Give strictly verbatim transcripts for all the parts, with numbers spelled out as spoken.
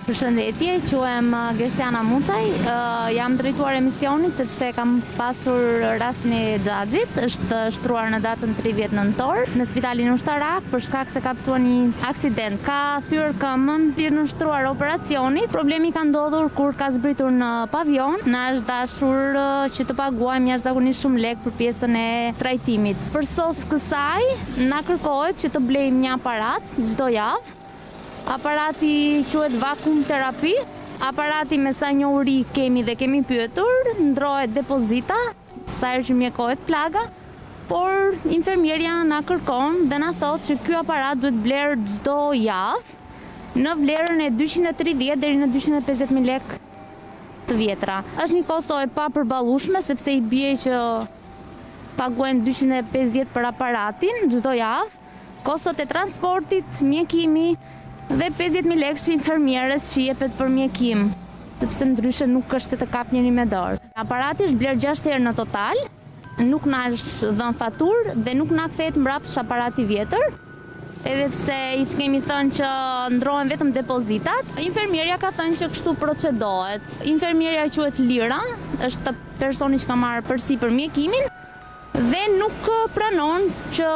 Përshëndetje, quhem Gersiana Muçaj, uh, jam drejtuar emisionit sepse kam pasur rastin e Xhaxhit, është shtruar në datën tridhjetë nëntor në spitalin ushtarak për shkak se ka pasur një aksident. Ka thyer këmbën, thirr në shtruar operacionit. Problemi ka ndodhur kur ka zbritur në pavion. Na është dashur uh, që të paguajmë jashtëzakonisht shumë lek për pjesën e trajtimit. Për sos kësaj, na kërkohet që të blejmë një aparat çdo javë. Aparati quhet vakum terapi. Aparati me sa njohuri kemi dhe kemi pyetur, ndrohet depozita, sa herë që mjekohet plaga, por infermierja na kërkon dhe na thotë që ky aparat duhet bler çdo javë në vlerën e dyqind e tridhjetë deri në dyqind e pesëdhjetë mijë lekë të vjetra. Është një kosto e papërballueshme sepse i bie që paguajmë dyqind e pesëdhjetë për aparatin çdo javë, kostot e transportit, mjekimi dhe pesëdhjetë mijë lekë që infermierës që jepet për mjekim, sepse ndryshe nuk është se të kap njëri me dorë. Aparati është bler gjashtë herë në total, nuk na është dhënë faturë dhe nuk na kthehet mbrapsht aparati vjetër, edhe pse i kemi thënë që ndrohen vetëm depozitat. Infermierja ka thënë që kështu procedohet. Infermierja quhet Lira, është personi që ka marrë përsipër mjekimin dhe nuk pranon që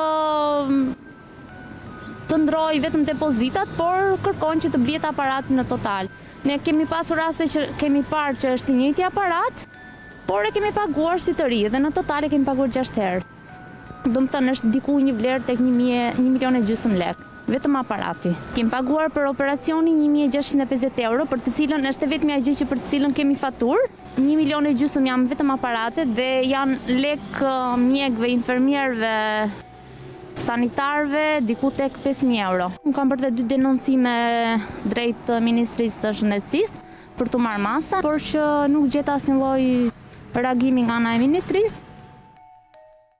të ndroj vetëm depozitat, por kërkon që të blihet aparati në total. Ne kemi pasur raste që kemi parë që është i njëjti aparat, por e kemi paguar si të ri dhe në total e kemi paguar gjashtë herë. Do të thënë është diku një vlerë tek një milion e gjysmë lekë, vetëm aparati. Kemi paguar për operacionin një mijë e gjashtëqind e pesëdhjetë euro, për të cilën është vetëm ajo gjë që për të cilën kemi faturë. një milion e gjysmë janë vetëm aparatet dhe janë lekë mjekëve, infermierëve, sanitarëve, diku tek pesë mijë euro. Unë kam bërë dy denoncime drejt Ministrisë së Shëndetësisë për të marrë masa, por që nuk gjeta asnjë lloj reagimi nga ana e Ministrisë.